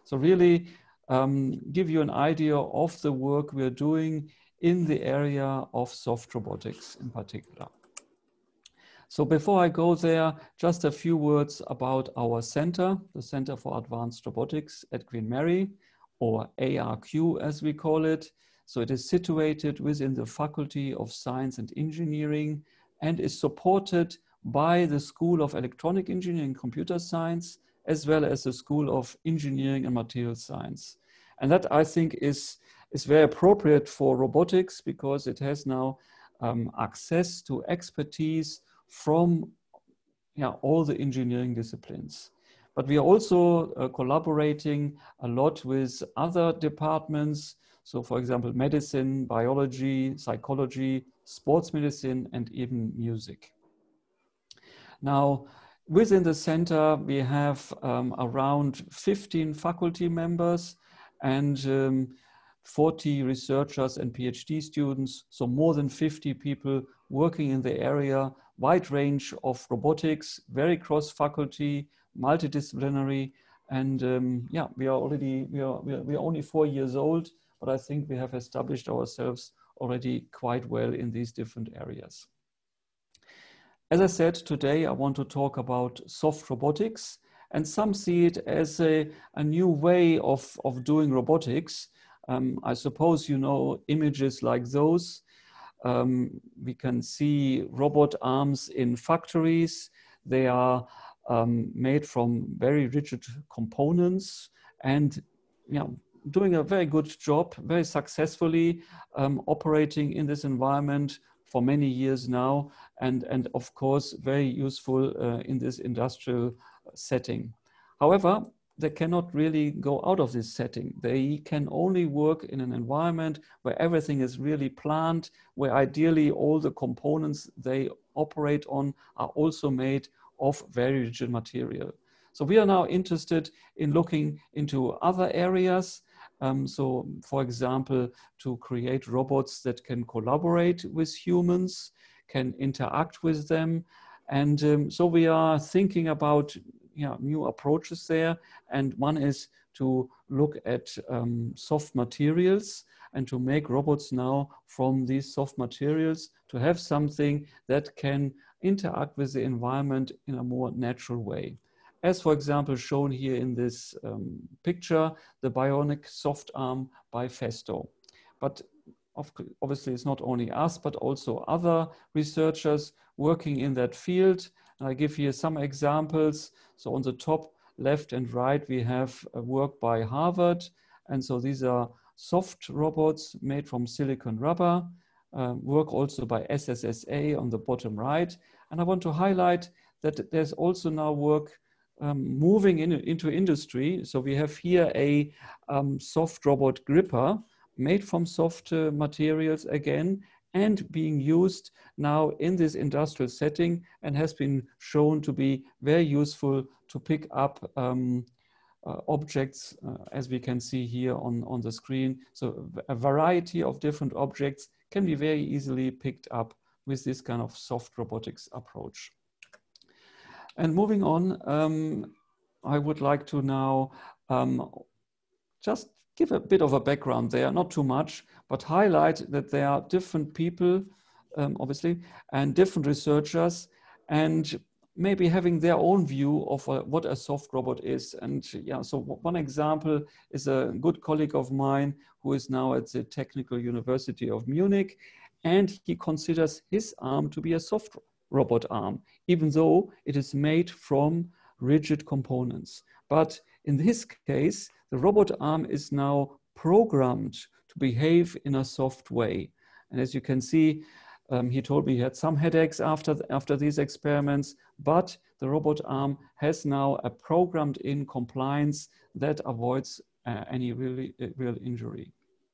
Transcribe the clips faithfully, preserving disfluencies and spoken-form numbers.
So really um, give you an idea of the work we're doing in the area of soft robotics in particular. So before I go there, just a few words about our center, the Center for Advanced Robotics at Queen Mary, or A R Q as we call it. So it is situated within the Faculty of Science and Engineering and is supported by the School of Electronic Engineering and Computer Science, as well as the School of Engineering and Material Science. And that, I think, is, is very appropriate for robotics because it has now um, access to expertise from yeah, all the engineering disciplines. But we are also uh, collaborating a lot with other departments. So for example, medicine, biology, psychology, sports medicine, and even music. Now, within the center, we have um, around fifteen faculty members and um, forty researchers and PhD students. So more than fifty people working in the area, wide range of robotics, very cross-faculty, multidisciplinary, and um, yeah, we are already, we are, we are, we are only four years old, but I think we have established ourselves already quite well in these different areas. As I said, today I want to talk about soft robotics, and some see it as a, a new way of, of doing robotics. Um, I suppose you know images like those. Um, we can see robot arms in factories. They are um, made from very rigid components and you know, doing a very good job, very successfully um, operating in this environment for many years now, and, and of course, very useful uh, in this industrial setting. However, they cannot really go out of this setting. They can only work in an environment where everything is really planned, where ideally all the components they operate on are also made of very rigid material. So we are now interested in looking into other areas. Um, so for example, to create robots that can collaborate with humans, can interact with them. And um, so we are thinking about you know, new approaches there. And one is to look at um, soft materials and to make robots now from these soft materials to have something that can interact with the environment in a more natural way. As for example, shown here in this um, picture, the bionic soft arm by Festo. But obviously it's not only us, but also other researchers working in that field. And I give here some examples. So on the top left and right, we have a work by Harvard. And so these are soft robots made from silicon rubber, uh, work also by S S S A on the bottom right. And I want to highlight that there's also now work um, moving in, into industry. So we have here a um, soft robot gripper made from soft uh, materials again, and being used now in this industrial setting, and has been shown to be very useful to pick up um, uh, objects, uh, as we can see here on, on the screen. So a variety of different objects can be very easily picked up with this kind of soft robotics approach. And moving on, um, I would like to now um, just give a bit of a background there, not too much, but highlight that there are different people, um, obviously, and different researchers, and maybe having their own view of uh, what a soft robot is. And yeah, so one example is a good colleague of mine who is now at the Technical University of Munich, and he considers his arm to be a soft robot arm, even though it is made from rigid components. But in his case, the robot arm is now programmed to behave in a soft way. And as you can see, um, he told me he had some headaches after, after these experiments, but the robot arm has now a programmed in compliance that avoids uh, any really, uh, real injury.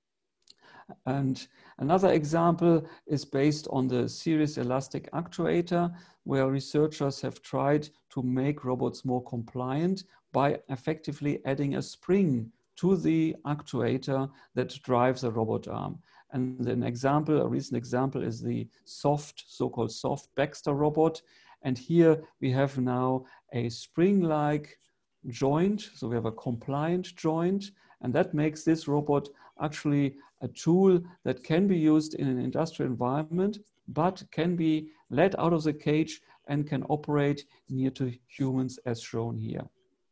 And another example is based on the series elastic actuator, where researchers have tried to make robots more compliant by effectively adding a spring to the actuator that drives the robot arm. And an example, a recent example is the soft, so-called soft Baxter robot. And here we have now a spring-like joint, so we have a compliant joint, and that makes this robot actually a tool that can be used in an industrial environment, but can be let out of the cage and can operate near to humans as shown here.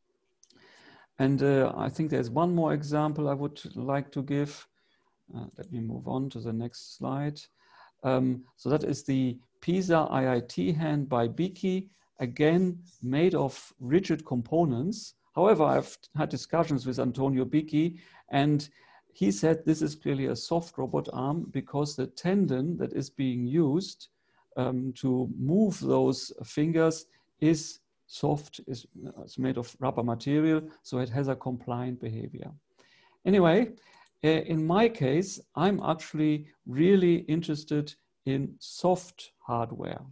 And uh, I think there's one more example I would like to give. Uh, let me move on to the next slide. Um, so that is the PISA I I T hand by Biki, again made of rigid components. However, I've had discussions with Antonio Biki, and he said this is clearly a soft robot arm because the tendon that is being used um, to move those fingers is soft, is it's made of rubber material, so it has a compliant behavior. Anyway, uh, in my case, I'm actually really interested in soft hardware.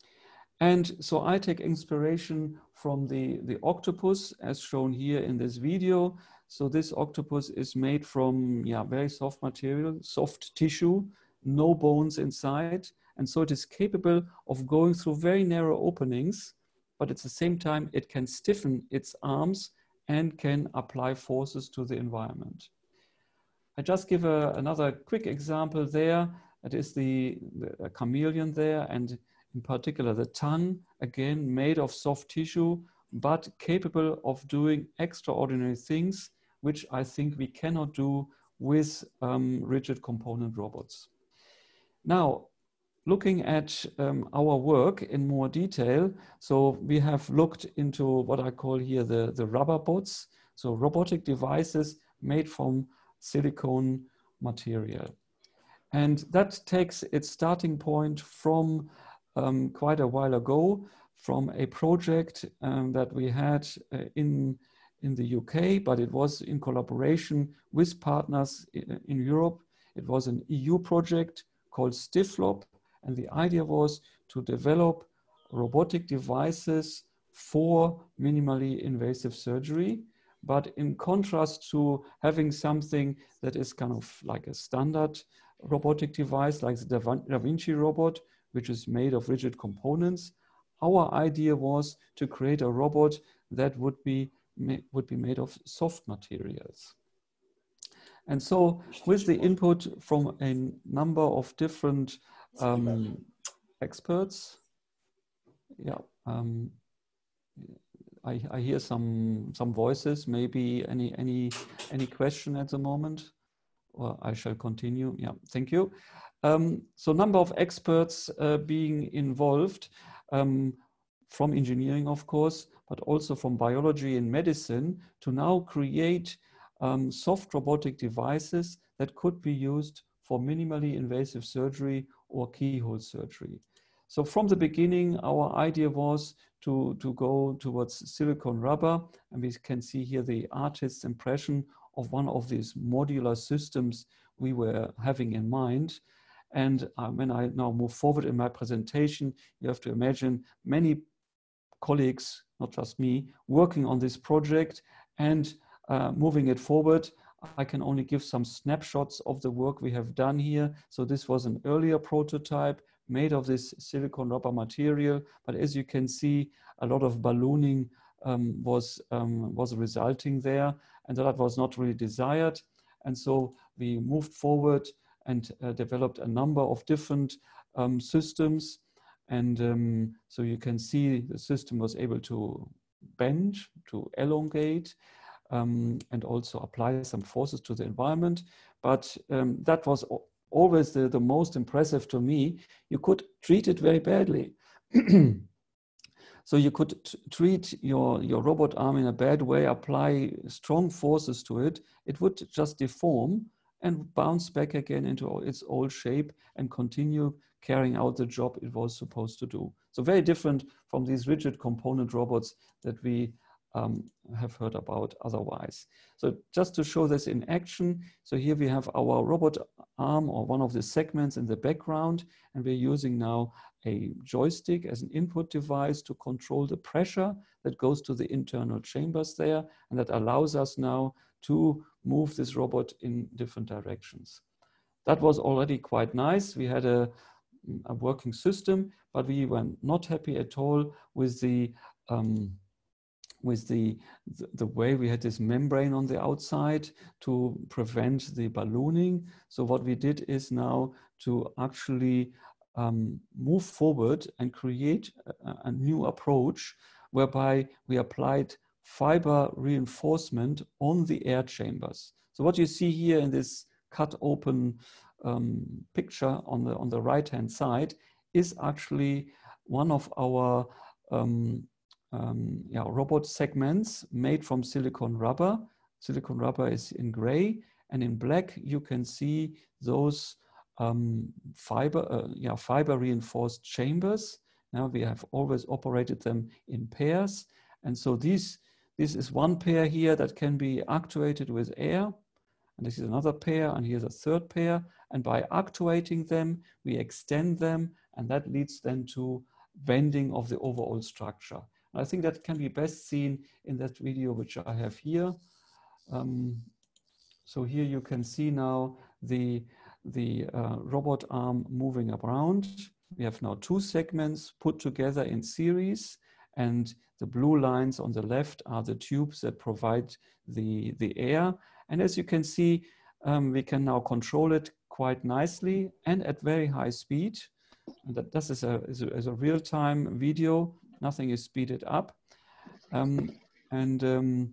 And so I take inspiration from the, the octopus as shown here in this video. So this octopus is made from yeah, very soft material, soft tissue, no bones inside. And so it is capable of going through very narrow openings, but at the same time, it can stiffen its arms and can apply forces to the environment. I just give a, another quick example there. That is the, the chameleon there, and in particular the tongue, again made of soft tissue, but capable of doing extraordinary things, which I think we cannot do with um, rigid component robots. Now, looking at um, our work in more detail, so we have looked into what I call here the, the rubber bots, so robotic devices made from silicone material. And that takes its starting point from um, quite a while ago, from a project um, that we had uh, in, in the U K, but it was in collaboration with partners in, in Europe. It was an E U project called STIFLOP, and the idea was to develop robotic devices for minimally invasive surgery. But in contrast to having something that is kind of like a standard robotic device like the Da Vinci robot, which is made of rigid components, our idea was to create a robot that would be, would be made of soft materials. And so with the input from a number of different um, experts, yeah, um, I, I hear some, some voices, maybe any, any, any question at the moment? Or I shall continue. Yeah, thank you. Um, so number of experts uh, being involved um, from engineering, of course, but also from biology and medicine to now create um, soft robotic devices that could be used for minimally invasive surgery or keyhole surgery. So from the beginning, our idea was to, to go towards silicone rubber, and we can see here the artist's impression of one of these modular systems we were having in mind. And uh, when I now move forward in my presentation, you have to imagine many colleagues, not just me, working on this project and uh, moving it forward. I can only give some snapshots of the work we have done here. So this was an earlier prototype made of this silicone rubber material, but as you can see, a lot of ballooning um, was, um, was resulting there, and that was not really desired. And so we moved forward and uh, developed a number of different um, systems. And um, so you can see the system was able to bend, to elongate, um, and also apply some forces to the environment. But um, that was always the, the most impressive to me. You could treat it very badly. So you could treat your, your robot arm in a bad way, apply strong forces to it. It would just deform and bounce back again into its old shape and continue carrying out the job it was supposed to do. So very different from these rigid component robots that we um, have heard about otherwise. So just to show this in action, so here we have our robot arm or one of the segments in the background, and we're using now a joystick as an input device to control the pressure that goes to the internal chambers there, and that allows us now to move this robot in different directions. That was already quite nice. We had a, a working system, but we were not happy at all with the um, with the, the, the way we had this membrane on the outside to prevent the ballooning. So what we did is now to actually um, move forward and create a, a new approach whereby we applied fiber reinforcement on the air chambers. So what you see here in this cut open um, picture on the, on the right-hand side is actually one of our um, um, yeah, robot segments made from silicon rubber. Silicon rubber is in gray, and in black you can see those um, fiber, uh, yeah, fiber reinforced chambers. Now we have always operated them in pairs, and so these, this is one pair here that can be actuated with air, and this is another pair, and here's a third pair, and by actuating them we extend them, and that leads then to bending of the overall structure. I think that can be best seen in that video which I have here. Um, so here you can see now the, the uh, robot arm moving around. We have now two segments put together in series, and the blue lines on the left are the tubes that provide the, the air. And as you can see, um, we can now control it quite nicely and at very high speed. And that this is a, is a, is a real-time video. Nothing is speeded up. Um, and um,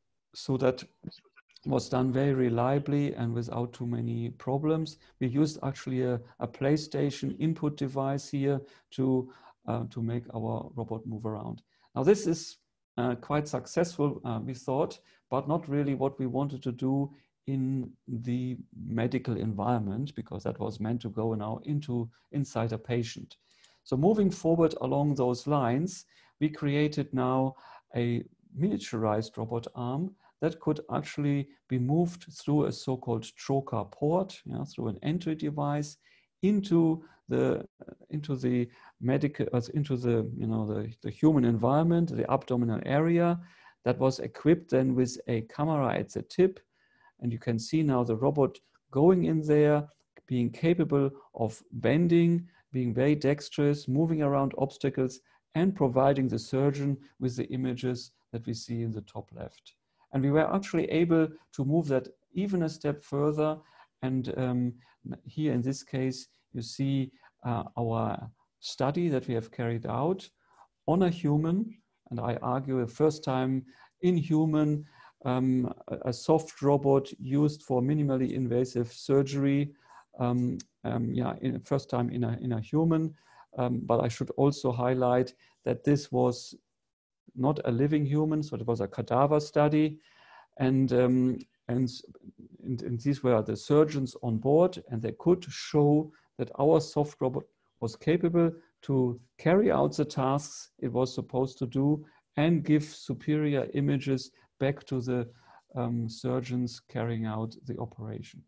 so that was done very reliably and without too many problems. We used actually a, a PlayStation input device here to, uh, to make our robot move around. Now this is uh, quite successful, uh, we thought, but not really what we wanted to do in the medical environment, because that was meant to go now into inside a patient. So moving forward along those lines, we created now a miniaturized robot arm that could actually be moved through a so-called trocar port, you know, through an entry device into the into the medical uh, into the you know the, the human environment, the abdominal area, that was equipped then with a camera at the tip. And you can see now the robot going in there, being capable of bending, being very dexterous, moving around obstacles, and providing the surgeon with the images that we see in the top left. And we were actually able to move that even a step further. And um, here in this case, you see uh, our study that we have carried out on a human. And I argue the first time in human, um, a, a soft robot used for minimally invasive surgery. Um, um, yeah, in, first time in a, in a human. Um, but I should also highlight that this was not a living human, so it was a cadaver study. And, um, and, and, and these were the surgeons on board, and they could show that our soft robot was capable to carry out the tasks it was supposed to do and give superior images back to the um, surgeons carrying out the operation.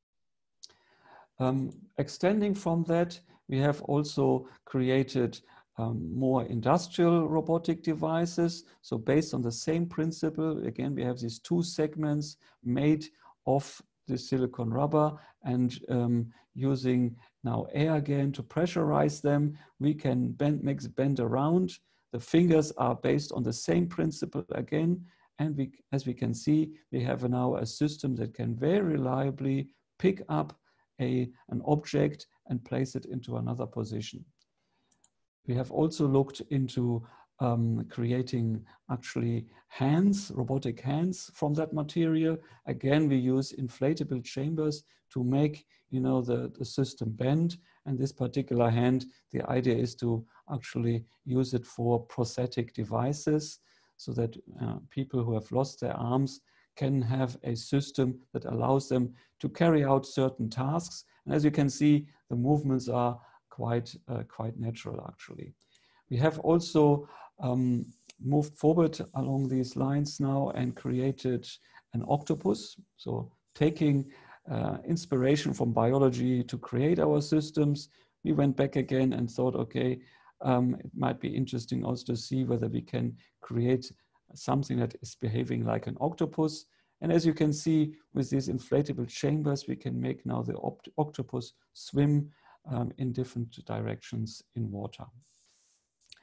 Um, extending from that, we have also created um, more industrial robotic devices. So based on the same principle, again, we have these two segments made of the silicon rubber, and um, using now air again to pressurize them, we can bend, make it bend around. The fingers are based on the same principle again. And we, as we can see, we have now a system that can very reliably pick up A, an object and place it into another position. We have also looked into um, creating actually hands, robotic hands from that material. Again, we use inflatable chambers to make, you know, the, the system bend. And this particular hand, the idea is to actually use it for prosthetic devices, so that uh, people who have lost their arms can have a system that allows them to carry out certain tasks. And as you can see, the movements are quite, uh, quite natural, actually. We have also um, moved forward along these lines now and created an octopus. So taking uh, inspiration from biology to create our systems, we went back again and thought, okay, um, it might be interesting also to see whether we can create something that is behaving like an octopus. And as you can see, with these inflatable chambers, we can make now the octopus swim um, in different directions in water.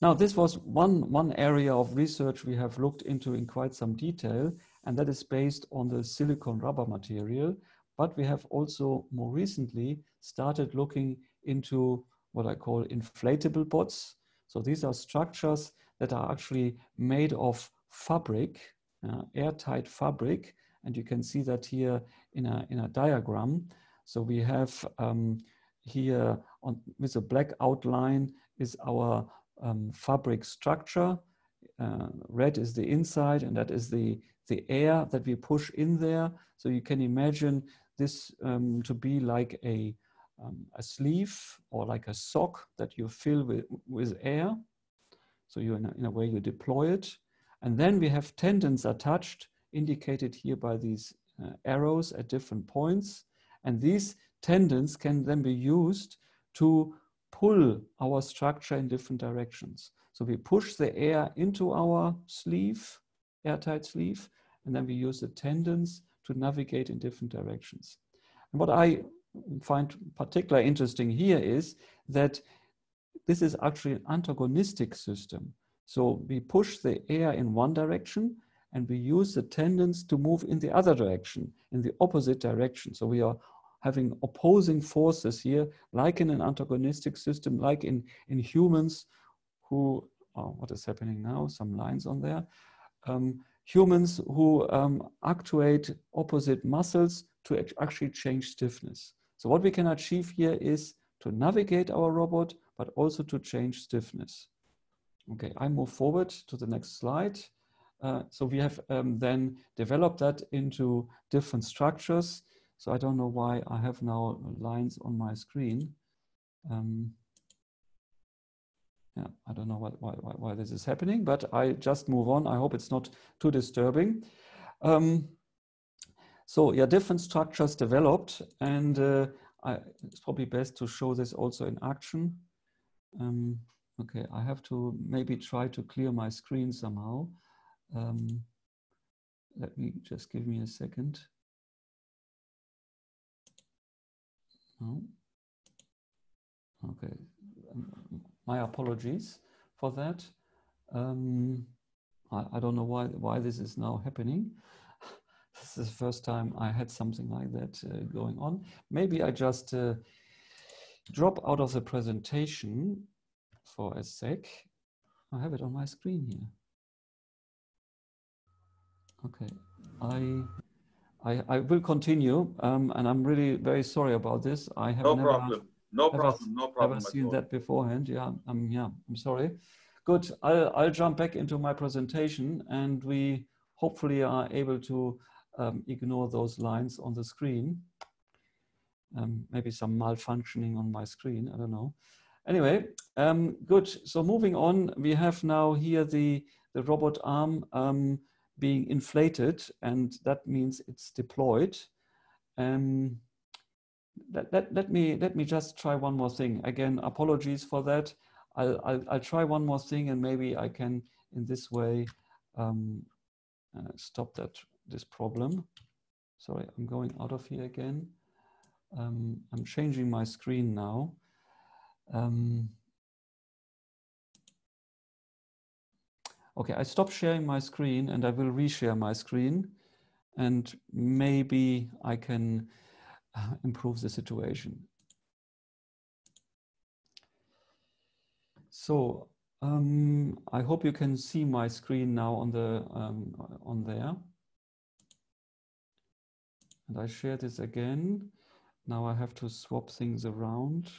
Now, this was one, one area of research we have looked into in quite some detail, and that is based on the silicone rubber material. But we have also more recently started looking into what I call inflatable bots. So these are structures that are actually made of fabric, uh, airtight fabric. And you can see that here in a, in a diagram. So we have um, here on, with a black outline is our um, fabric structure. Uh, red is the inside, and that is the, the air that we push in there. So you can imagine this um, to be like a, um, a sleeve or like a sock that you fill with, with air. So you, in a, in a way, you deploy it. And then we have tendons attached, indicated here by these uh, arrows at different points. And these tendons can then be used to pull our structure in different directions. So we push the air into our sleeve, airtight sleeve, and then we use the tendons to navigate in different directions. And what I find particularly interesting here is that this is actually an antagonistic system. So we push the air in one direction and we use the tendons to move in the other direction, in the opposite direction. So we are having opposing forces here, like in an antagonistic system, like in, in humans who, oh, what is happening now? Some lines on there. Um, humans who um, actuate opposite muscles to actually change stiffness. So what we can achieve here is to navigate our robot, but also to change stiffness. Okay, I move forward to the next slide. Uh, so we have um, then developed that into different structures. So I don't know why I have now lines on my screen. Um, yeah, I don't know why, why, why this is happening, but I just move on. I hope it's not too disturbing. Um, so yeah, different structures developed, and uh, I, it's probably best to show this also in action. Um, okay, I have to maybe try to clear my screen somehow. Um, let me just give me a second. Oh. Okay, my apologies for that. Um, I, I don't know why, why this is now happening. This is the first time I had something like that uh, going on. Maybe I just uh, drop out of the presentation for a sec. I have it on my screen here. Okay, I I, I will continue, um, and I'm really very sorry about this. I have no never, problem. No ever, problem. No problem. ever seen at all. that beforehand. Yeah, I'm yeah, I'm sorry. Good. I'll I'll jump back into my presentation, and we hopefully are able to um, ignore those lines on the screen. Um, maybe some malfunctioning on my screen. I don't know. Anyway, um, good. So moving on, we have now here the the robot arm. Um, being inflated, and that means it's deployed. Um, let, let, let, me, let me just try one more thing. Again, apologies for that. I'll, I'll, I'll try one more thing, and maybe I can, in this way, um, uh, stop that this problem. Sorry, I'm going out of here again. Um, I'm changing my screen now. Um, Okay, I stop sharing my screen, and I will reshare my screen, and maybe I can uh, improve the situation. So um, I hope you can see my screen now on the um, on there. And I share this again. Now I have to swap things around.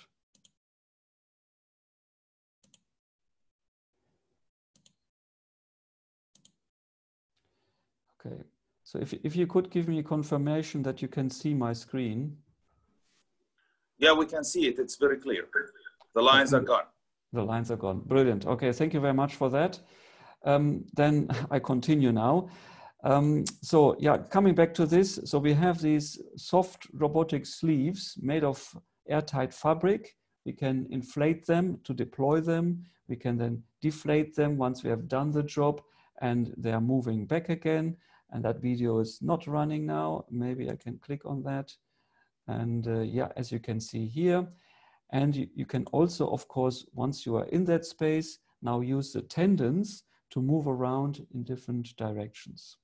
Okay, so if, if you could give me a confirmation that you can see my screen. Yeah, we can see it. It's very clear. The lines are gone. The lines are gone. Brilliant. Okay, thank you very much for that. Um, then I continue now. Um, so yeah, coming back to this. So we have these soft robotic sleeves made of airtight fabric. We can inflate them to deploy them. We can then deflate them once we have done the job, and they are moving back again. And that video is not running now. Maybe I can click on that. And uh, yeah, as you can see here. And you, you can also, of course, once you are in that space, now use the tendons to move around in different directions.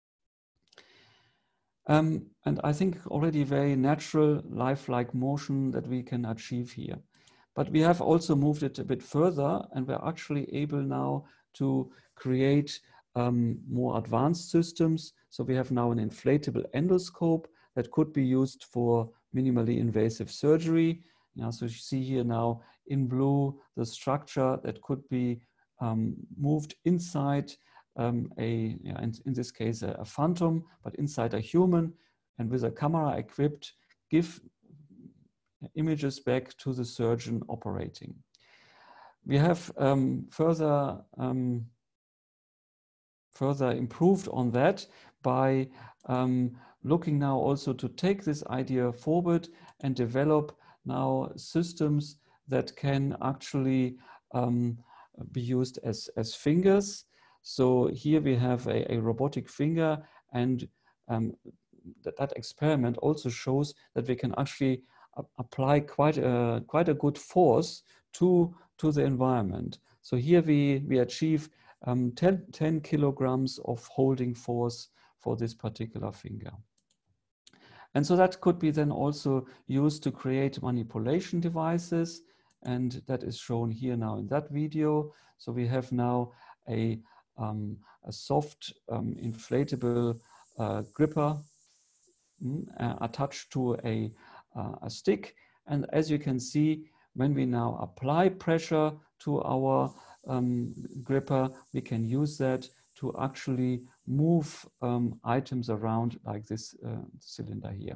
Um, and I think already very natural, lifelike motion that we can achieve here. But we have also moved it a bit further, and we're actually able now to create um, more advanced systems. So we have now an inflatable endoscope that could be used for minimally invasive surgery. Now, so you see here now in blue the structure that could be um, moved inside um, a, yeah, in, in this case, a, a phantom, but inside a human, and with a camera equipped, give images back to the surgeon operating. We have um, further um, further improved on that by um, looking now also to take this idea forward and develop now systems that can actually um, be used as, as fingers. So here we have a, a robotic finger, and um, that, that experiment also shows that we can actually apply quite a, quite a good force to, to the environment. So here we, we achieve um, ten, ten kilograms of holding force for this particular finger. And so that could be then also used to create manipulation devices, and that is shown here now in that video. So we have now a, um, a soft um, inflatable uh, gripper mm, uh, attached to a, uh, a stick. And as you can see, when we now apply pressure to our um, gripper, we can use that to actually move um, items around like this uh, cylinder here.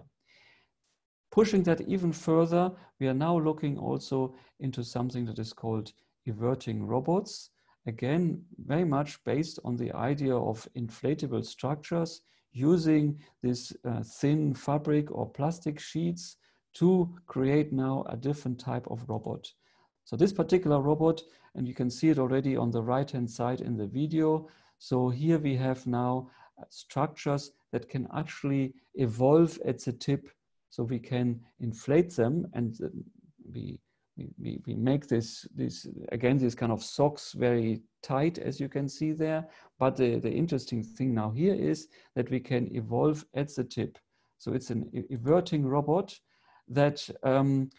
Pushing that even further, we are now looking also into something that is called everting robots. Again, very much based on the idea of inflatable structures, using this uh, thin fabric or plastic sheets to create now a different type of robot. So this particular robot, and you can see it already on the right-hand side in the video. So here we have now structures that can actually evolve at the tip. So we can inflate them, and we, we, we make this, this, again, this kind of socks very tight, as you can see there. But the, the interesting thing now here is that we can evolve at the tip. So it's an everting robot that um,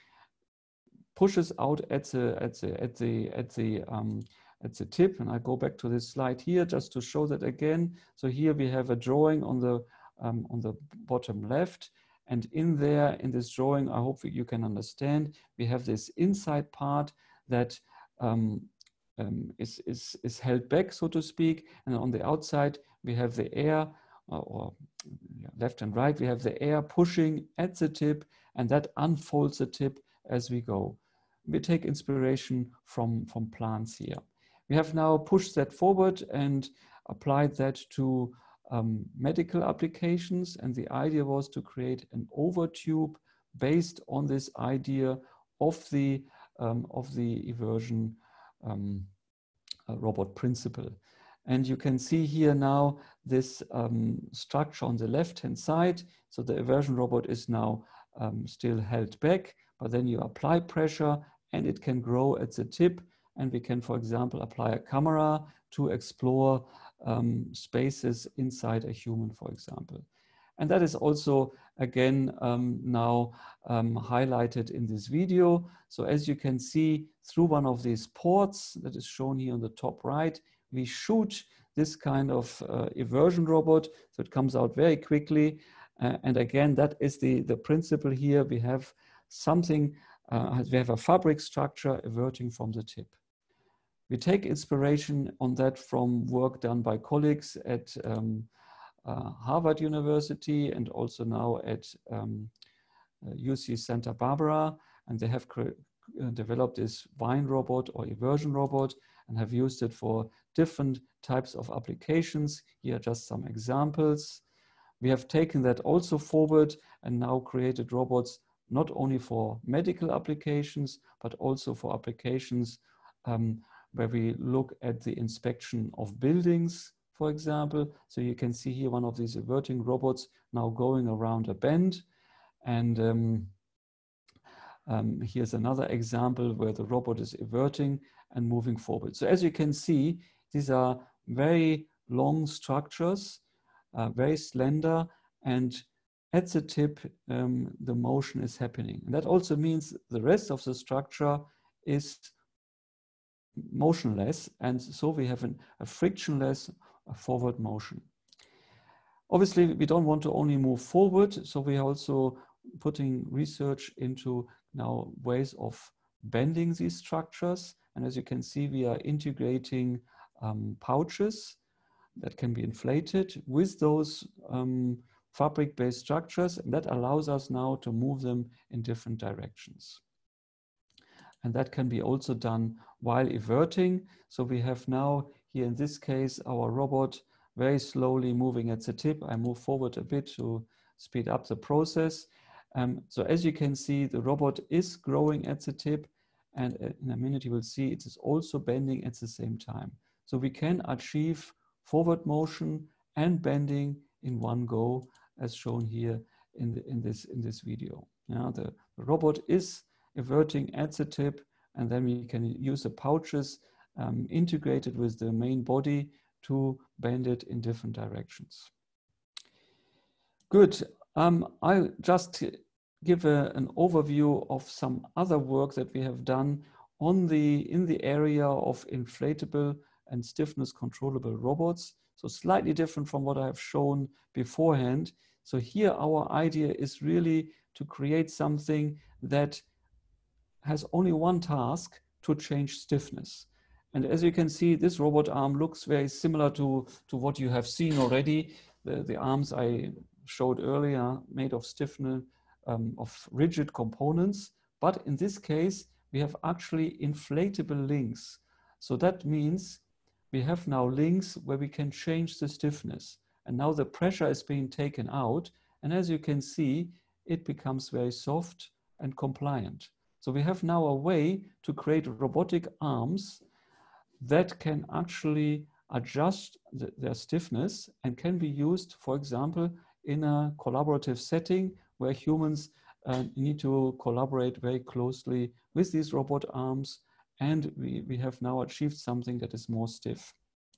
pushes out at the, at the, at the, at the, um, at the tip. And I go back to this slide here just to show that again. So here we have a drawing on the, um, on the bottom left. And in there, in this drawing, I hope you can understand, we have this inside part that um, um, is, is, is held back, so to speak. And on the outside, we have the air, uh, or left and right, we have the air pushing at the tip, and that unfolds the tip as we go. We take inspiration from, from plants here. We have now pushed that forward and applied that to Um, medical applications, and the idea was to create an overtube based on this idea of the um, of the eversion um, uh, robot principle. And you can see here now this um, structure on the left hand side. So the eversion robot is now um, still held back, but then you apply pressure and it can grow at the tip, and we can, for example, apply a camera to explore Um, spaces inside a human, for example. And that is also, again, um, now um, highlighted in this video. So as you can see, through one of these ports that is shown here on the top right, we shoot this kind of uh, eversion robot. So it comes out very quickly. Uh, and again, that is the, the principle here. We have something, uh, we have a fabric structure everting from the tip. We take inspiration on that from work done by colleagues at um, uh, Harvard University and also now at um, uh, U C Santa Barbara. And they have uh, developed this vine robot or eversion robot and have used it for different types of applications. Here are just some examples. We have taken that also forward and now created robots not only for medical applications, but also for applications um, where we look at the inspection of buildings, for example. So you can see here one of these everting robots now going around a bend. And um, Um, here's another example where the robot is everting and moving forward. So as you can see, these are very long structures, uh, very slender, and at the tip, um, the motion is happening. And that also means the rest of the structure is motionless, and so we have an, a frictionless forward motion. Obviously, we don't want to only move forward, so we are also putting research into now ways of bending these structures. And as you can see, we are integrating um, pouches that can be inflated with those um, fabric-based structures, and that allows us now to move them in different directions. And that can be also done while everting. So we have now here in this case our robot very slowly moving at the tip. I move forward a bit to speed up the process. Um, so as you can see, the robot is growing at the tip, and in a minute you will see it is also bending at the same time. So we can achieve forward motion and bending in one go, as shown here in, the, in, this, in this video. Now the, the robot is everting at the tip, and then we can use the pouches um, integrated with the main body to bend it in different directions. Good. Um, I'll just give a, an overview of some other work that we have done on the, in the area of inflatable and stiffness controllable robots. So slightly different from what I have shown beforehand. So here our idea is really to create something that has only one task: to change stiffness. And as you can see, this robot arm looks very similar to, to what you have seen already. The, the arms I showed earlier made of stiffness, um, of rigid components. But in this case, we have actually inflatable links. So that means we have now links where we can change the stiffness. And now the pressure is being taken out. And as you can see, it becomes very soft and compliant. So we have now a way to create robotic arms that can actually adjust the, their stiffness and can be used, for example, in a collaborative setting where humans uh, need to collaborate very closely with these robot arms, and we, we have now achieved something that is more stiff.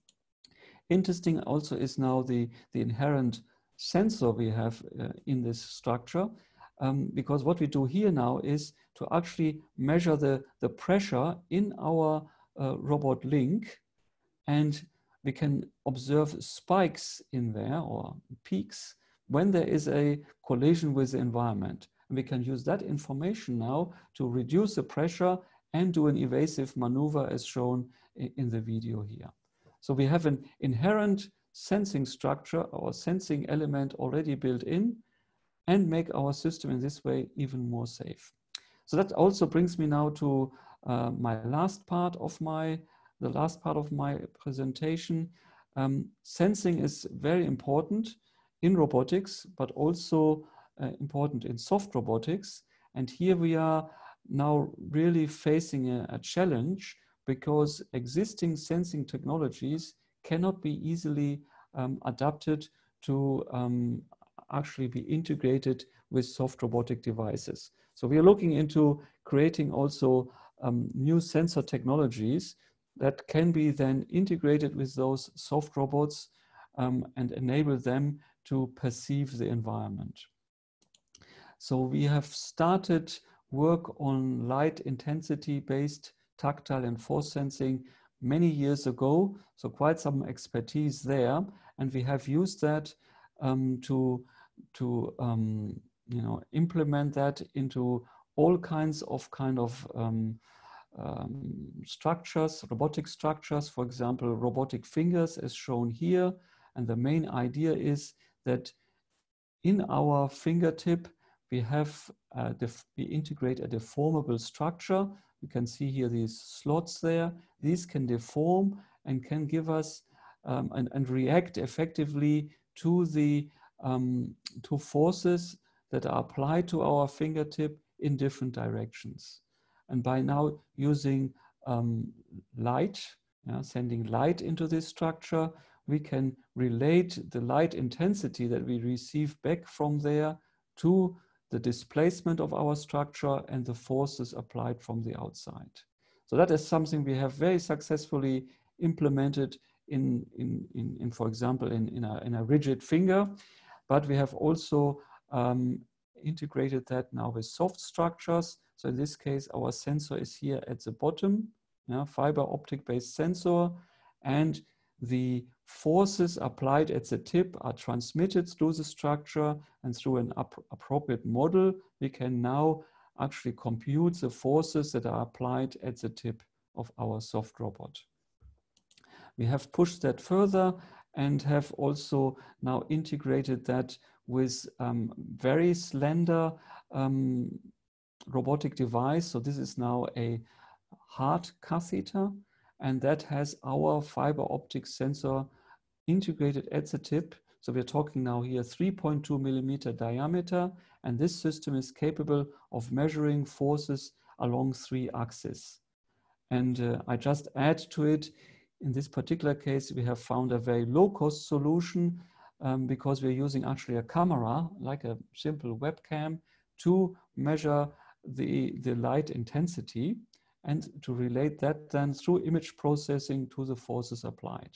Interesting also is now the, the inherent sensor we have uh, in this structure. Um, because what we do here now is to actually measure the, the pressure in our uh, robot link, and we can observe spikes in there, or peaks, when there is a collision with the environment. And we can use that information now to reduce the pressure and do an evasive maneuver as shown in, in the video here. So we have an inherent sensing structure or sensing element already built in, and make our system in this way even more safe. So that also brings me now to uh, my last part of my, the last part of my presentation. Um, sensing is very important in robotics, but also uh, important in soft robotics. And here we are now really facing a, a challenge, because existing sensing technologies cannot be easily um, adapted to um, actually be integrated with soft robotic devices. So we are looking into creating also um, new sensor technologies that can be then integrated with those soft robots um, and enable them to perceive the environment. So we have started work on light intensity based tactile and force sensing many years ago, so quite some expertise there, and we have used that um, to to um, you know, implement that into all kinds of kind of um, um, structures, robotic structures, for example, robotic fingers as shown here. And the main idea is that in our fingertip, we have, uh, we integrate a deformable structure. You can see here these slots there. These can deform and can give us um, and, and react effectively to the um, to forces that are applied to our fingertip in different directions. And by now using um, light, yeah, sending light into this structure, we can relate the light intensity that we receive back from there to the displacement of our structure and the forces applied from the outside. So that is something we have very successfully implemented in, in, in, in for example, in, in, a, in a rigid finger, but we have also um, integrated that now with soft structures. So in this case, our sensor is here at the bottom, yeah, fiber optic based sensor, and the forces applied at the tip are transmitted through the structure, and through an appropriate model, we can now actually compute the forces that are applied at the tip of our soft robot. We have pushed that further and have also now integrated that with um, very slender um, robotic device. So this is now a heart catheter, and that has our fiber optic sensor integrated at the tip. So we're talking now here three point two millimeter diameter, and this system is capable of measuring forces along three axes. And uh, I just add to it, in this particular case, we have found a very low-cost solution um, because we're using actually a camera, like a simple webcam, to measure the, the light intensity and to relate that then through image processing to the forces applied.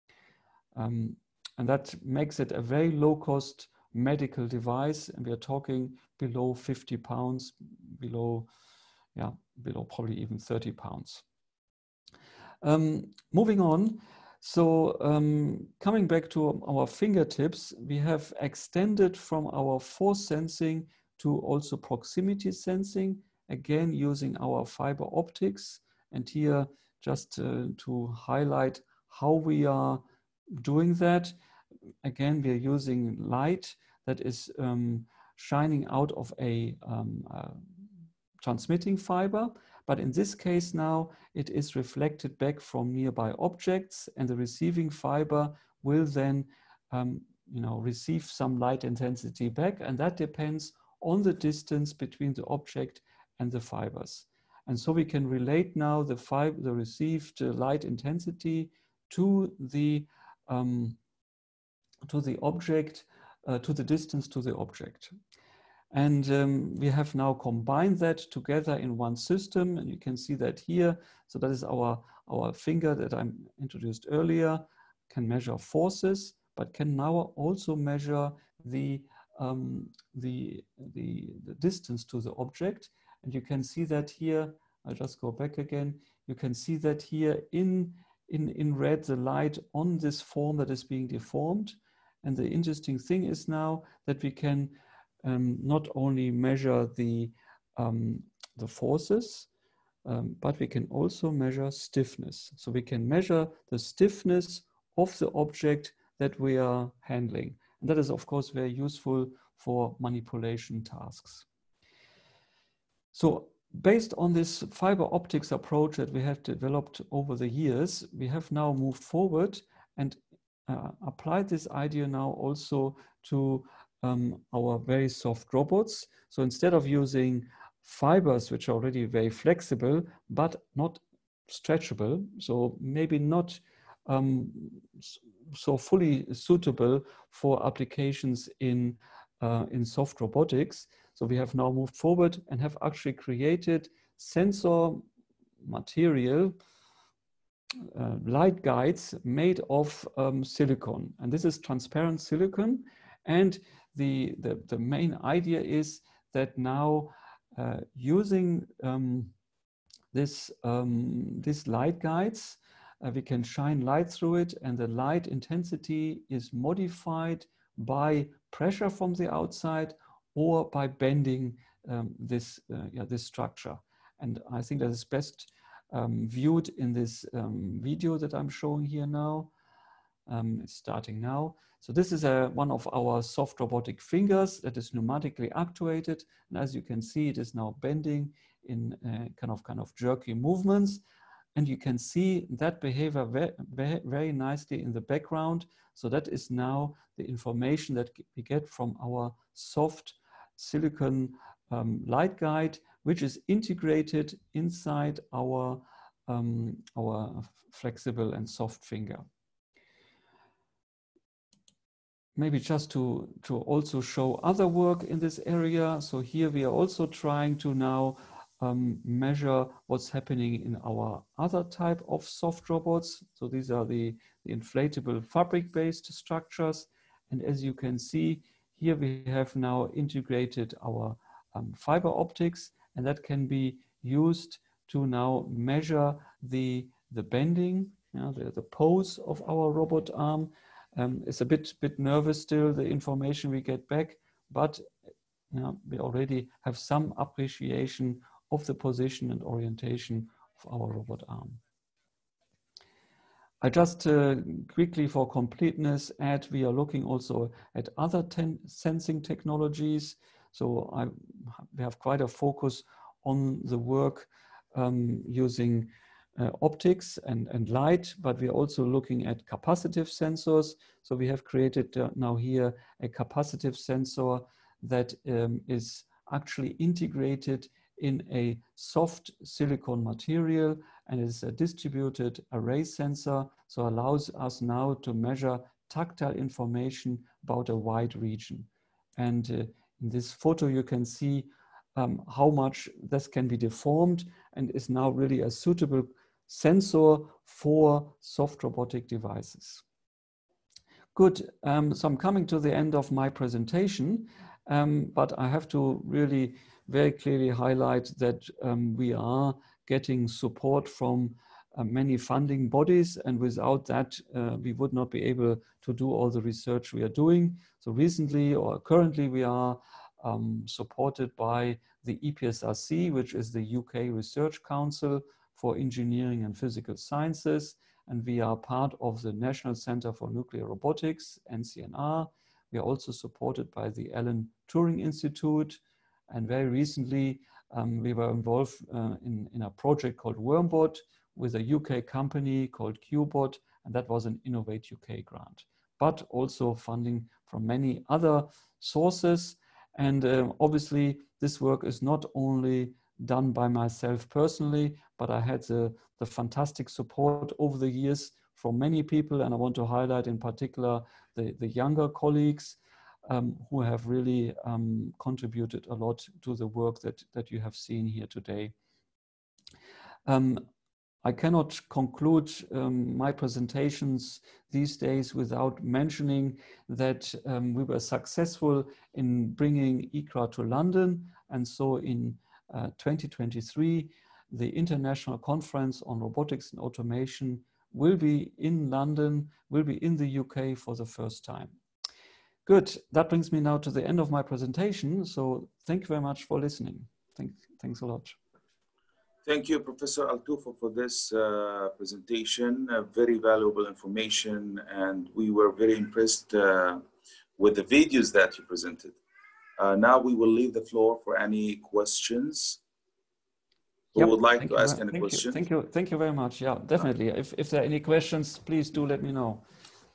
Um, and that makes it a very low-cost medical device, and we are talking below fifty pounds, below, yeah, below probably even thirty pounds. Um, moving on, so um, coming back to our fingertips, we have extended from our force sensing to also proximity sensing, again using our fiber optics. And here, just uh, to highlight how we are doing that, again, we are using light that is um, shining out of a um, uh, transmitting fiber. But in this case now, it is reflected back from nearby objects, and the receiving fiber will then um, you know, receive some light intensity back, and that depends on the distance between the object and the fibers. And so we can relate now the, fiber, the received uh, light intensity to the, um, to the object, uh, to the distance to the object. And um, we have now combined that together in one system, and you can see that here. So that is our, our finger that I introduced earlier, can measure forces, but can now also measure the, um, the, the, the distance to the object. And you can see that here, I'll just go back again. You can see that here in, in, in red, the light on this form that is being deformed. And the interesting thing is now that we can Um, not only measure the, um, the forces, um, but we can also measure stiffness. So we can measure the stiffness of the object that we are handling. And that is, of course, very useful for manipulation tasks. So based on this fiber optics approach that we have developed over the years, we have now moved forward and uh, applied this idea now also to Um, our very soft robots. So instead of using fibers, which are already very flexible, but not stretchable, so maybe not um, so fully suitable for applications in, uh, in soft robotics. So we have now moved forward and have actually created sensor material, uh, light guides made of um, silicon. And this is transparent silicon. And The, the, the main idea is that now uh, using um, this, um, this light guides, uh, we can shine light through it, and the light intensity is modified by pressure from the outside or by bending um, this, uh, yeah, this structure. And I think that is best um, viewed in this um, video that I'm showing here now. Um, it's starting now. So this is a, one of our soft robotic fingers that is pneumatically actuated. And as you can see, it is now bending in uh, kind of kind of jerky movements. And you can see that behavior very, very nicely in the background. So that is now the information that we get from our soft silicon um, light guide, which is integrated inside our, um, our flexible and soft finger. maybe just to, to also show other work in this area. So here we are also trying to now um, measure what's happening in our other type of soft robots. So these are the, the inflatable fabric-based structures. And as you can see, here we have now integrated our um, fiber optics, and that can be used to now measure the, the bending, you know, the, the pose of our robot arm. Um, it's a bit, bit nervous still, the information we get back, but you know, we already have some appreciation of the position and orientation of our robot arm. I just uh, quickly, for completeness, add we are looking also at other ten sensing technologies. So I, we have quite a focus on the work um, using uh, optics and, and light, but we're also looking at capacitive sensors. So we have created uh, now here a capacitive sensor that um, is actually integrated in a soft silicon material and is a distributed array sensor, so allows us now to measure tactile information about a wide region. And uh, in this photo you can see um, how much this can be deformed and is now really a suitable sensor for soft robotic devices. Good, um, so I'm coming to the end of my presentation, um, but I have to really very clearly highlight that um, we are getting support from uh, many funding bodies, and without that uh, we would not be able to do all the research we are doing. So recently or currently we are um, supported by the E P S R C, which is the U K Research Council for Engineering and Physical Sciences, and we are part of the National Center for Nuclear Robotics, N C N R. We are also supported by the Alan Turing Institute, and very recently um, we were involved uh, in, in a project called Wormbot with a U K company called QBot, and that was an Innovate U K grant, but also funding from many other sources. And uh, obviously this work is not only done by myself personally, but I had the, the fantastic support over the years from many people, and I want to highlight in particular the, the younger colleagues um, who have really um, contributed a lot to the work that, that you have seen here today. Um, I cannot conclude um, my presentations these days without mentioning that um, we were successful in bringing ICRA to London, and so in uh, twenty twenty-three, the International Conference on Robotics and Automation will be in London, will be in the U K for the first time. Good, that brings me now to the end of my presentation, so thank you very much for listening. Thank, thanks a lot. Thank you, Professor Altufo, for this uh, presentation. Uh, very valuable information, and we were very impressed uh, with the videos that you presented. Uh, now we will leave the floor for any questions. Who yep, would like to you, ask any thank questions? You, thank you, thank you very much. Yeah, definitely. If if there are any questions, please do let me know.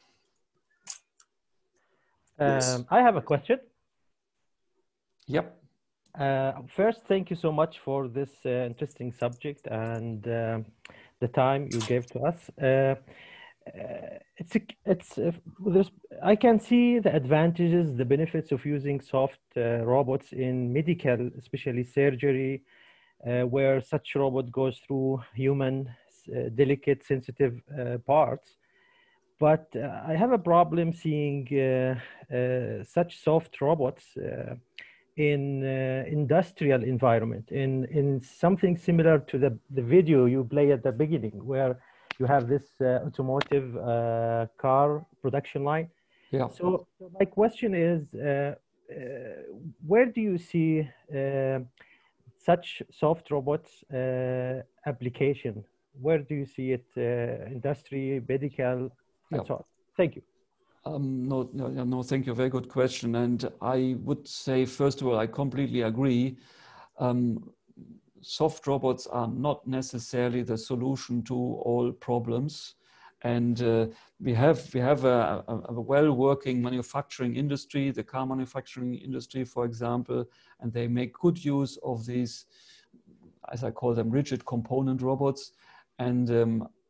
Um, yes. I have a question. Yep. Uh, first, thank you so much for this uh, interesting subject and uh, the time you gave to us. Uh, it's it's uh, there's, I can see the advantages, the benefits of using soft uh, robots in medical, especially surgery, uh, where such robot goes through human, uh, delicate, sensitive uh, parts. But uh, I have a problem seeing uh, uh, such soft robots uh, in uh, industrial environment, in, in something similar to the, the video you play at the beginning, where you have this uh, automotive uh, car production line. Yeah. So, so my question is, uh, uh, where do you see uh, such soft robots uh, application? Where do you see it, uh, industry, medical, and so on? Thank you. Um, no, no, no, thank you. Very good question. And I would say, first of all, I completely agree. Um, soft robots are not necessarily the solution to all problems. And uh, we have, we have a, a, a well-working manufacturing industry, the car manufacturing industry, for example, and they make good use of these, as I call them, rigid component robots. And um,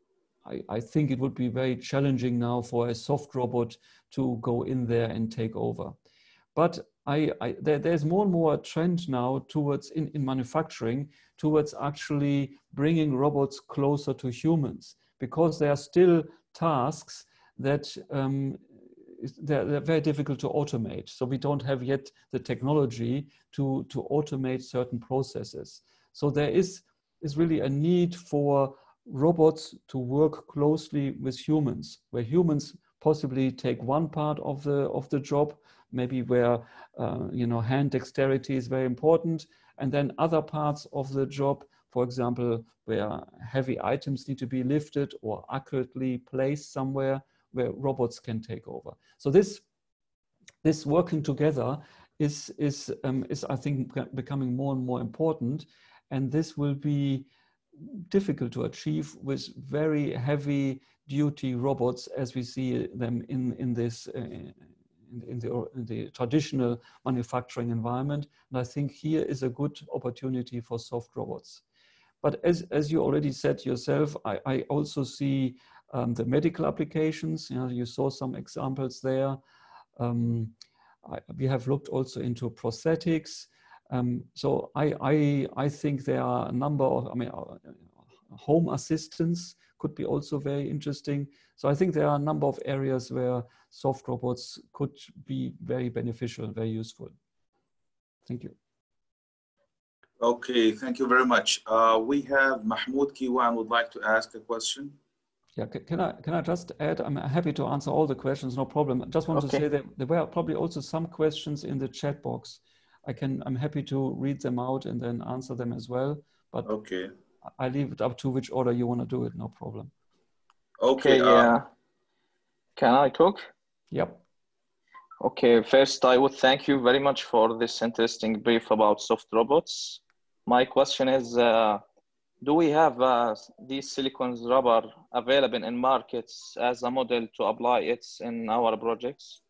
I, I think it would be very challenging now for a soft robot to go in there and take over. But I, I, there, there's more and more a trend now towards, in, in manufacturing, towards actually bringing robots closer to humans, because there are still tasks that um, they're, they're very difficult to automate. So we don't have yet the technology to, to automate certain processes. So there is, is really a need for robots to work closely with humans, where humans possibly take one part of the, of the job, maybe where uh, you know, hand dexterity is very important, and then other parts of the job, for example, where heavy items need to be lifted or accurately placed somewhere, where robots can take over. So this, this working together is, is, um, is, I think, becoming more and more important, and this will be difficult to achieve with very heavy duty robots as we see them in, in this uh, in, in, the, in the traditional manufacturing environment. And I think here is a good opportunity for soft robots. But as, as you already said yourself, I, I also see um, the medical applications. You know, you saw some examples there. Um, I, we have looked also into prosthetics. Um, so I, I, I think there are a number of, I mean, uh, home assistants could be also very interesting. So I think there are a number of areas where soft robots could be very beneficial and very useful. Thank you. Okay, thank you very much. Uh, we have Mahmoud Kiwan would like to ask a question. Yeah, can I, can I just add, I'm happy to answer all the questions, no problem. I just want Okay. to say that there were probably also some questions in the chat box. I can, I'm happy to read them out and then answer them as well, but okay. I leave it up to which order you want to do it, no problem. Okay, Okay, uh, yeah. Can I talk? Yep. Okay, first I would thank you very much for this interesting brief about soft robots. My question is, uh, do we have uh, these silicon rubber available in markets as a model to apply it in our projects?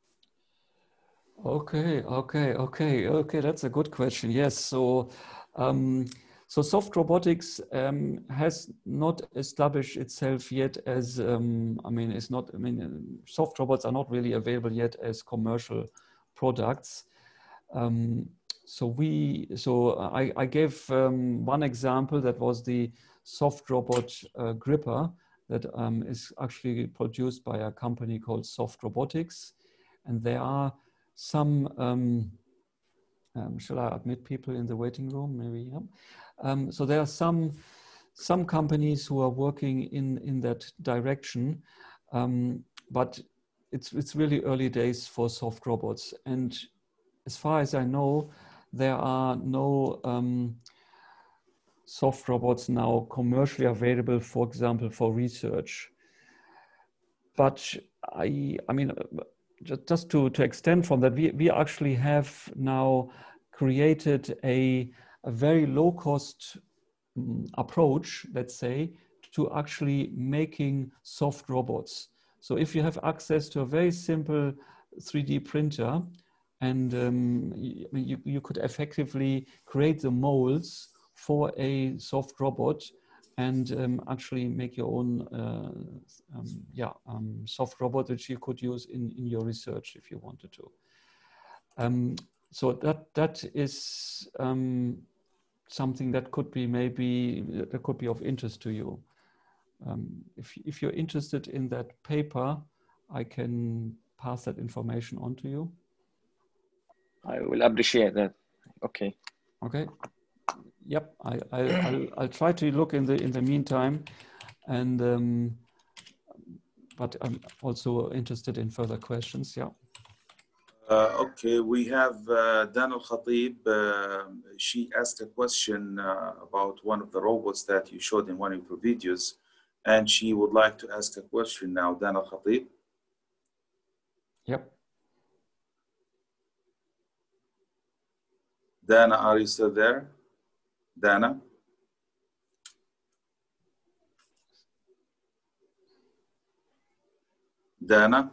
Okay, okay, okay, okay. That's a good question. Yes. So, um, so soft robotics um, has not established itself yet as, um, I mean, it's not, I mean, soft robots are not really available yet as commercial products. Um, so we, so I, I gave um, one example that was the soft robot uh, gripper that um, is actually produced by a company called Soft Robotics. And there are some, um, um, shall I admit people in the waiting room? Maybe, yeah. Um, so there are some, some companies who are working in, in that direction, um, but it's, it's really early days for soft robots. And as far as I know, there are no um, soft robots now commercially available, for example, for research. But I, I mean, just to, to extend from that, we, we actually have now created a, a very low cost um, approach, let's say, to actually making soft robots. So if you have access to a very simple three D printer, and um, you, you could effectively create the molds for a soft robot and um, actually make your own uh, um, yeah, um, soft robot which you could use in, in your research if you wanted to. Um, so that, that is um, something that could be maybe, that could be of interest to you. Um, if, if you're interested in that paper, I can pass that information on to you. I will appreciate that. Okay. Okay. Yep. I, I I'll, I'll try to look in the in the meantime, and um, but I'm also interested in further questions. Yeah. Uh, okay, we have uh, Dan Al-Khatib. Uh, she asked a question uh, about one of the robots that you showed in one of your videos, and she would like to ask a question now. Dan Al-Khatib. Yep. Dana, are you still there? Dana? Dana?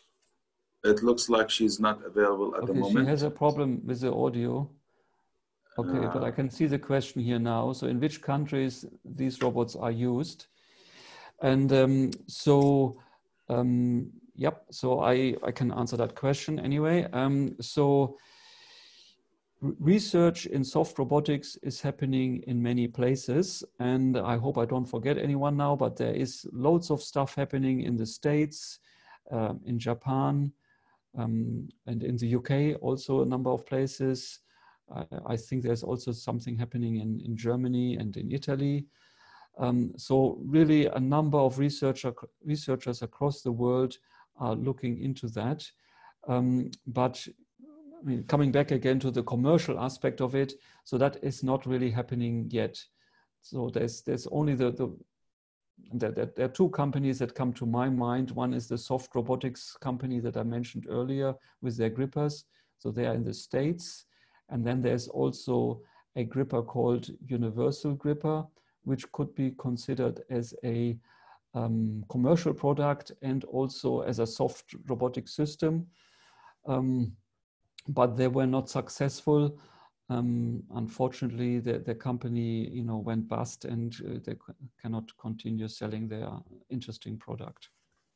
It looks like she's not available at Okay, the moment. she has a problem with the audio. Okay, Uh, but I can see the question here now. So in which countries these robots are used? And um, so, um, yep, so I, I can answer that question anyway. Um, so research in soft robotics is happening in many places. And I hope I don't forget anyone now, but there is loads of stuff happening in the States, um, in Japan, um, and in the U K, also a number of places. Uh, I think there's also something happening in, in Germany and in Italy. Um, so really a number of researcher, researchers across the world are looking into that. Um, but I mean, coming back again to the commercial aspect of it, so that is not really happening yet. So there's, there's only the, the there, there, there are two companies that come to my mind. One is the soft robotics company that I mentioned earlier with their grippers. So they are in the States. And then there's also a gripper called Universal Gripper, which could be considered as a um, commercial product and also as a soft robotic system. Um, but they were not successful. Um, unfortunately, the, the company, you know, went bust, and uh, they cannot continue selling their interesting product.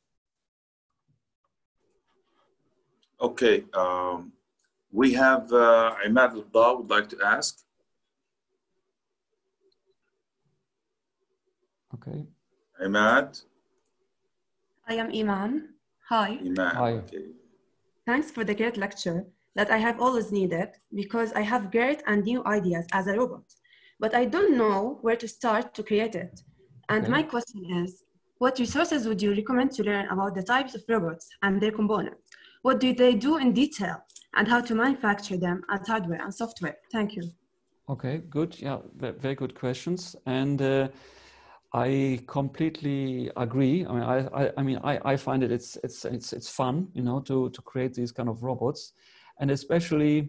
Okay, um, we have uh, Imad Al-Daw would like to ask. Okay. Imad. I am Iman. Hi. Iman. Hi. Okay. Thanks for the great lecture that I have always needed, because I have great and new ideas as a robot, but I don't know where to start to create it. And Okay. my question is, what resources would you recommend to learn about the types of robots and their components? What do they do in detail, and how to manufacture them as hardware and software? Thank you. Okay, good. Yeah, very good questions. And uh, I completely agree. I mean, I, I, I mean, I, I find it it's it's it's it's fun, you know, to to create these kind of robots, and especially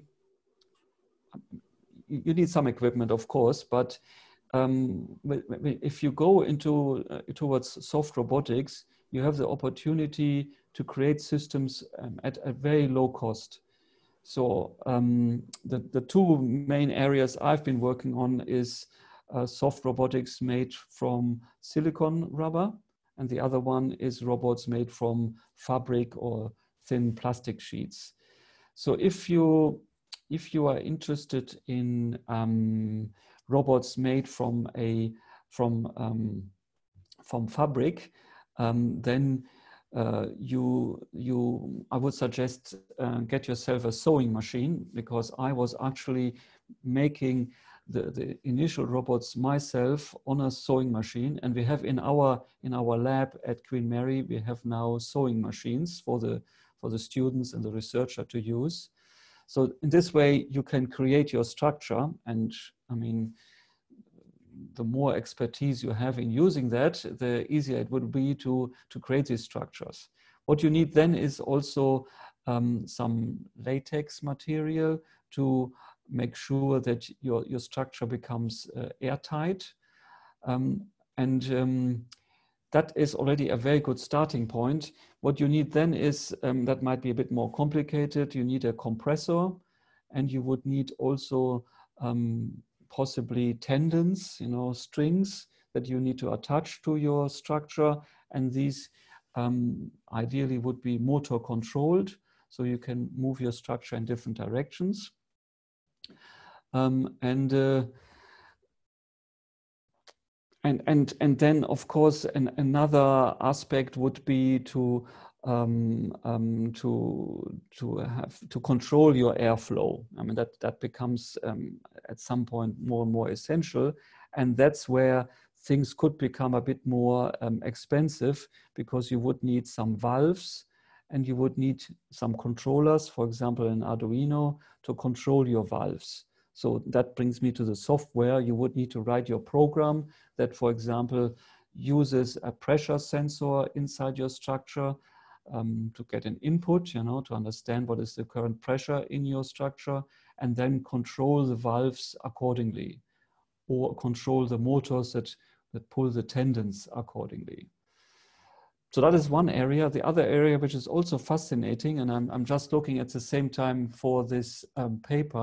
you need some equipment, of course, but um, if you go into uh, towards soft robotics, you have the opportunity to create systems um, at a very low cost. So um, the, the two main areas I've been working on is uh, soft robotics made from silicon rubber, and the other one is robots made from fabric or thin plastic sheets. So if you if you are interested in um, robots made from a from um, from fabric, um, then uh, you you I would suggest uh, get yourself a sewing machine, because I was actually making the, the initial robots myself on a sewing machine, and we have in our in our lab at Queen Mary, we have now sewing machines for the for the students and the researcher to use. So in this way, you can create your structure, and I mean, the more expertise you have in using that, the easier it would be to, to create these structures. What you need then is also um, some latex material to make sure that your, your structure becomes uh, airtight. Um, and um, that is already a very good starting point. What you need then is, um, that might be a bit more complicated. You need a compressor, and you would need also um, possibly tendons, you know, strings that you need to attach to your structure. And these um, ideally would be motor controlled, so you can move your structure in different directions. Um, and uh, And, and, and then, of course, an, another aspect would be to, um, um, to, to, have, to control your airflow. I mean, that, that becomes um, at some point more and more essential. And that's where things could become a bit more um, expensive, because you would need some valves and you would need some controllers, for example, an Arduino, to control your valves. So that brings me to the software. You would need to write your program that, for example, uses a pressure sensor inside your structure um, to get an input, you know, to understand what is the current pressure in your structure, and then control the valves accordingly, or control the motors that, that pull the tendons accordingly. So that is one area. The other area, which is also fascinating, and I'm, I'm just looking at the same time for this um, paper,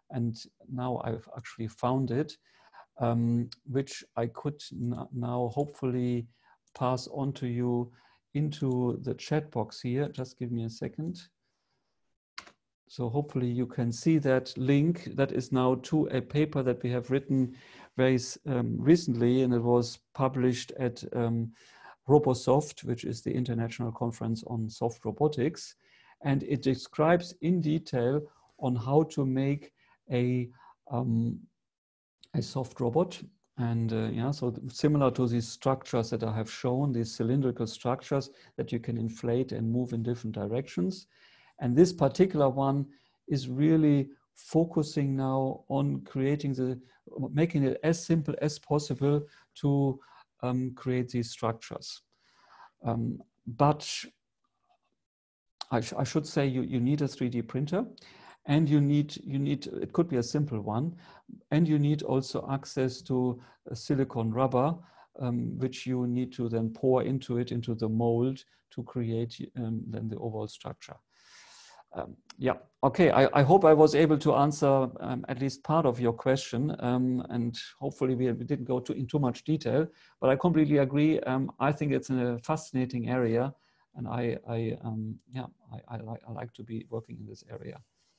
and now I've actually found it, um, which I could now hopefully pass on to you into the chat box here. Just give me a second. So hopefully you can see that link. That is now to a paper that we have written very um, recently, and it was published at um, RoboSoft, which is the International Conference on Soft Robotics. And it describes in detail on how to make a, um, a soft robot. And uh, yeah, so similar to these structures that I have shown, these cylindrical structures that you can inflate and move in different directions. And this particular one is really focusing now on creating the, making it as simple as possible to um, create these structures. Um, but I, sh I should say you, you need a three D printer, and you need, you need, it could be a simple one, and you need also access to a silicone rubber, um, which you need to then pour into it, into the mold to create um, then the overall structure. Um, yeah, okay, I, I hope I was able to answer um, at least part of your question, um, and hopefully we, we didn't go too, in too much detail, but I completely agree. Um, I think it's a fascinating area, and I, I um, yeah, I, I, like, I like to be working in this area.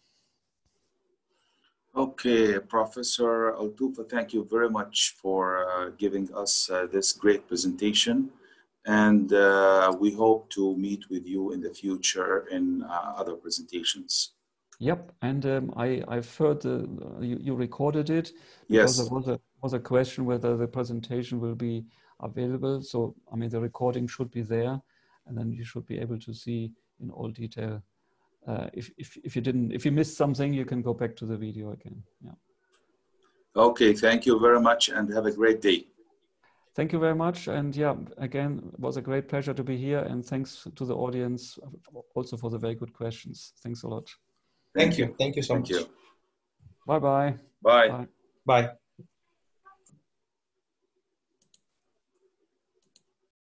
Okay, Professor Altoufa, thank you very much for uh, giving us uh, this great presentation. And uh, we hope to meet with you in the future in uh, other presentations. Yep, and um, I, I've heard the, uh, you, you recorded it because Yes. there was a, was a question whether the presentation will be available. So, I mean, the recording should be there, and then you should be able to see in all detail. Uh, if, if, if you didn't, if you missed something, you can go back to the video again. Yeah. Okay, thank you very much and have a great day. Thank you very much. And yeah, again, it was a great pleasure to be here. And thanks to the audience also for the very good questions. Thanks a lot. Thank you. Thank you so Thank much. you. Bye-bye. Bye. Bye. Bye.